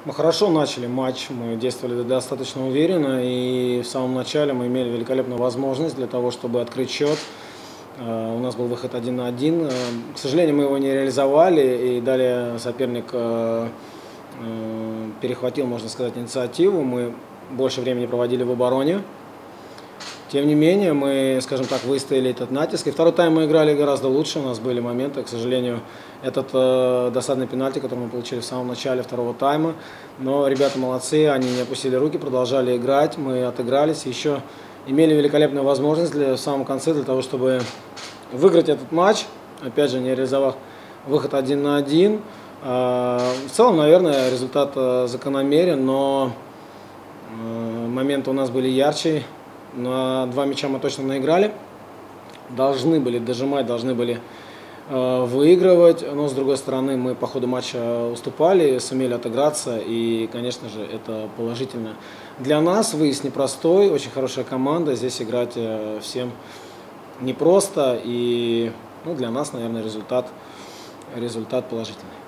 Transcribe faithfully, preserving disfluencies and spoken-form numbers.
Мы хорошо начали матч, мы действовали достаточно уверенно, и в самом начале мы имели великолепную возможность для того, чтобы открыть счет. У нас был выход один на один. К сожалению, мы его не реализовали, и далее соперник перехватил, можно сказать, инициативу. Мы больше времени проводили в обороне. Тем не менее, мы, скажем так, выстояли этот натиск. И второй тайм мы играли гораздо лучше, у нас были моменты. К сожалению, этот э, досадный пенальти, который мы получили в самом начале второго тайма. Но ребята молодцы, они не опустили руки, продолжали играть. Мы отыгрались, еще имели великолепную возможность для, в самом конце для того, чтобы выиграть этот матч. Опять же, не реализовав выход один на один. Э, в целом, наверное, результат э, закономерен, но э, моменты у нас были ярче. На два мяча мы точно наиграли, должны были дожимать, должны были э, выигрывать, но с другой стороны мы по ходу матча уступали, сумели отыграться, и, конечно же, это положительно. Для нас выезд непростой, очень хорошая команда, здесь играть э, всем непросто, и ну, для нас, наверное, результат, результат положительный.